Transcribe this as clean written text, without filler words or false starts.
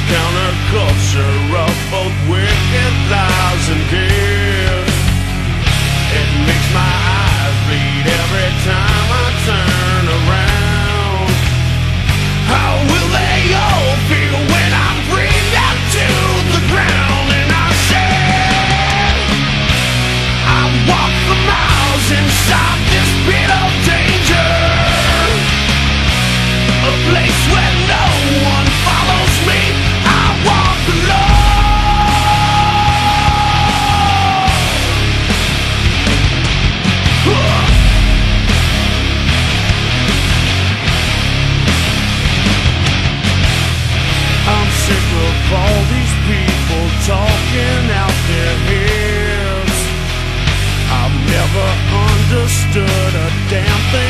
counterculture of both wicked lies and gifts. It makes my eyes bleed every time I turn around. How will they all feel when I'm bring them to the ground? And I said, I walk for miles inside this pit of danger, a place where no one follows me. I walk alone. I'm sick of all these people talking out their heads. I've never understood a damn thing